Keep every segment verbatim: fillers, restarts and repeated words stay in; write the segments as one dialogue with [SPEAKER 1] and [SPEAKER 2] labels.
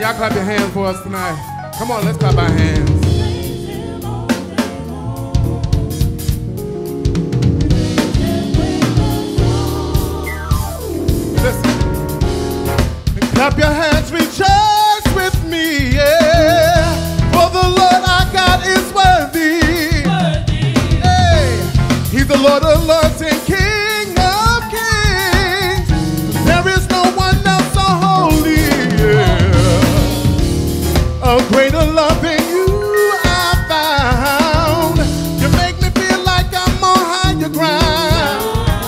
[SPEAKER 1] Y'all clap your hands for us tonight. Come on, let's clap our hands. Listen. Clap your hands, rejoice with me, yeah. For the Lord our God is worthy. worthy. Hey, He's the Lord of lords and King of kings. There is no one else so holy, yeah. A greater love than you I found. You make me feel like I'm on higher ground.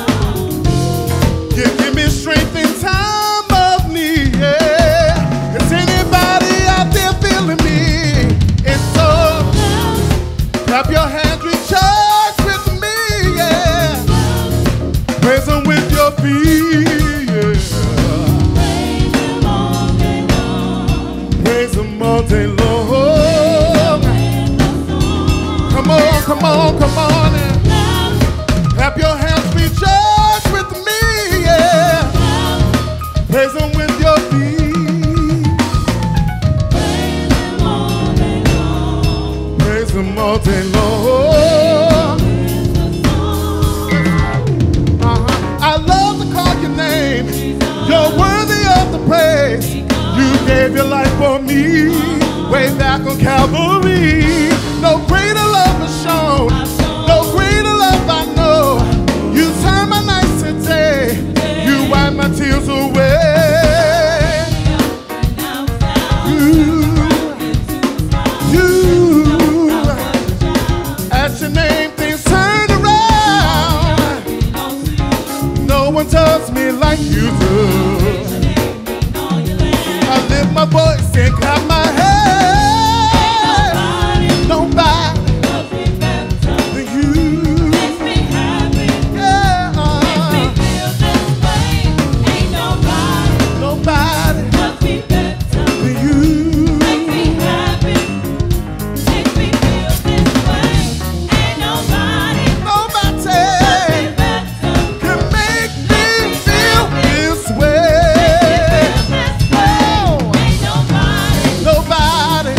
[SPEAKER 1] You give me strength in time of need, yeah. Is anybody out there feeling me? It's so. Clap your hands, rejoice with me, yeah. Praise Him with your feet, yeah. Praise Him all day long. Come on, come on, come on and clap your hands, rejoice with me, yeah. Praise Him with your feet. Praise Him all day long. Uh-huh. I love to call your name. You're worthy of the praise. You gave your life for me, way back on Calvary. No greater love was shown, no greater love I know. You turned my nights to day, you wiped my tears away. You, you, at your name things turned around. No one does me like you do. I lift my voice and clap my hands. Nobody than you.
[SPEAKER 2] Makes me happy.
[SPEAKER 1] Yeah.
[SPEAKER 2] Makes me feel this way. Ain't nobody.
[SPEAKER 1] Nobody
[SPEAKER 2] Loves me better.
[SPEAKER 1] than you.
[SPEAKER 2] Makes me happy. Makes me feel this way. Ain't nobody.
[SPEAKER 1] Nobody
[SPEAKER 2] Loves me better.
[SPEAKER 1] can make me feel this way. Nobody.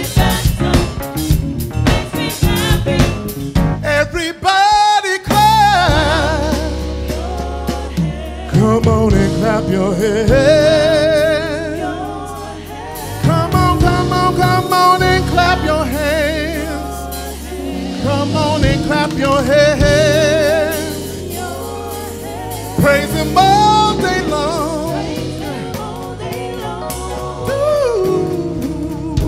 [SPEAKER 1] Everybody clap. Come on and clap your hands. Come on, come on, come on and clap your hands. Come on and clap your hands. Praise Him all day long. Ooh.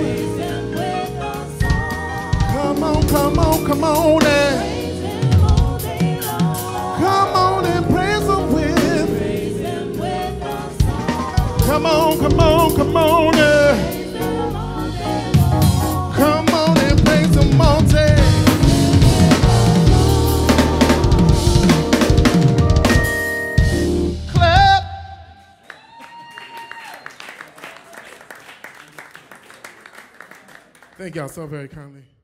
[SPEAKER 1] Come on, come on, come on and come on and praise Him with. Come on, come on, come on and come on and praise Him all day. Clap. Thank y'all so very kindly.